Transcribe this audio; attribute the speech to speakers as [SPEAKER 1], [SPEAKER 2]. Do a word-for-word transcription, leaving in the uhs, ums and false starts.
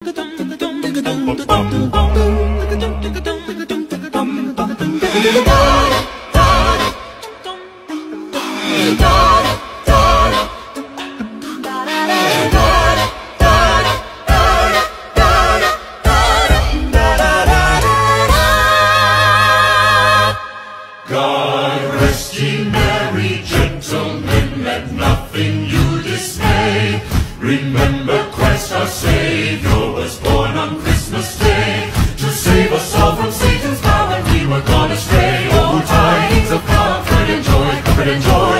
[SPEAKER 1] God rest ye merry gentlemen, let nothing you dismay. Remember Christ our Savior was born on Christmas Day, to save us all from Satan's power when we were gone astray. Oh, tidings of comfort and joy, comfort and joy.